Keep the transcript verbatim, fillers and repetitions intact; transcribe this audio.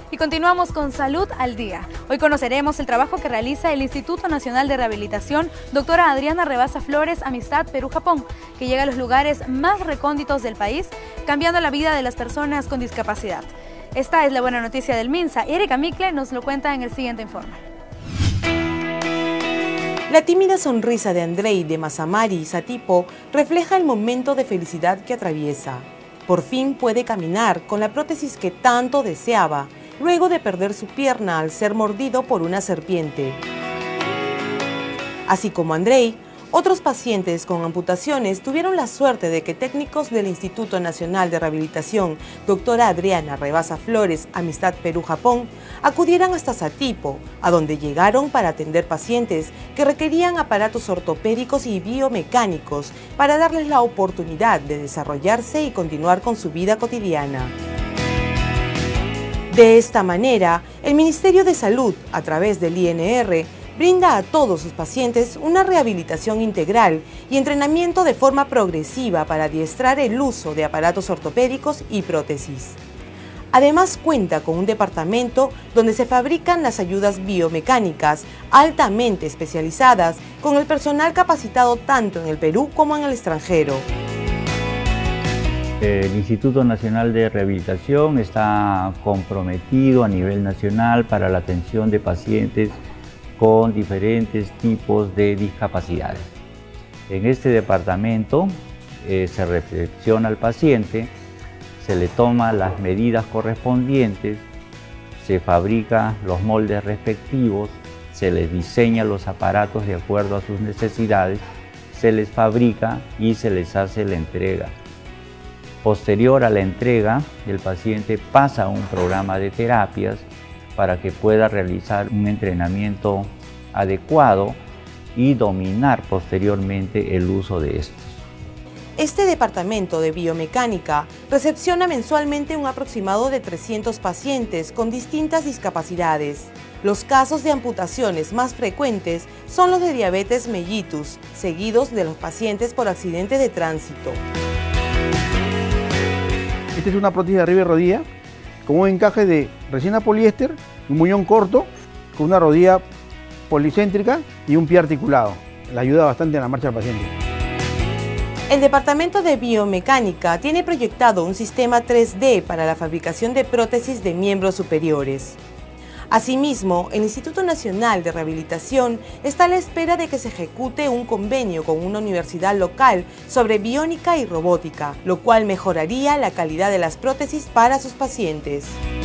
Y continuamos con Salud al Día. Hoy conoceremos el trabajo que realiza el Instituto Nacional de Rehabilitación Doctora Adriana Rebasa Flores, Amistad Perú-Japón, que llega a los lugares más recónditos del país, cambiando la vida de las personas con discapacidad. Esta es la buena noticia del MINSA. Erika Micle nos lo cuenta en el siguiente informe. La tímida sonrisa de Andrei de Masamari Satipo refleja el momento de felicidad que atraviesa. Por fin puede caminar con la prótesis que tanto deseaba, luego de perder su pierna al ser mordido por una serpiente. Así como Andrei, otros pacientes con amputaciones tuvieron la suerte de que técnicos del Instituto Nacional de Rehabilitación, doctora Adriana Rebasa Flores, Amistad Perú-Japón, acudieran hasta Satipo, a donde llegaron para atender pacientes que requerían aparatos ortopédicos y biomecánicos para darles la oportunidad de desarrollarse y continuar con su vida cotidiana. De esta manera, el Ministerio de Salud, a través del I N R, brinda a todos sus pacientes una rehabilitación integral y entrenamiento de forma progresiva para adiestrar el uso de aparatos ortopédicos y prótesis. Además, cuenta con un departamento donde se fabrican las ayudas biomecánicas altamente especializadas con el personal capacitado tanto en el Perú como en el extranjero. El Instituto Nacional de Rehabilitación está comprometido a nivel nacional para la atención de pacientes con diferentes tipos de discapacidades. En este departamento eh, se recepciona al paciente, se le toman las medidas correspondientes, se fabrican los moldes respectivos, se les diseña los aparatos de acuerdo a sus necesidades, se les fabrica y se les hace la entrega. Posterior a la entrega, el paciente pasa a un programa de terapias para que pueda realizar un entrenamiento adecuado y dominar posteriormente el uso de estos. Este departamento de biomecánica recepciona mensualmente un aproximado de trescientos pacientes con distintas discapacidades. Los casos de amputaciones más frecuentes son los de diabetes mellitus, seguidos de los pacientes por accidentes de tránsito. Esta es una prótesis de arriba y rodilla con un encaje de resina poliéster, un muñón corto, con una rodilla policéntrica y un pie articulado. Le ayuda bastante en la marcha del paciente. El Departamento de Biomecánica tiene proyectado un sistema tres D para la fabricación de prótesis de miembros superiores. Asimismo, el Instituto Nacional de Rehabilitación está a la espera de que se ejecute un convenio con una universidad local sobre biónica y robótica, lo cual mejoraría la calidad de las prótesis para sus pacientes.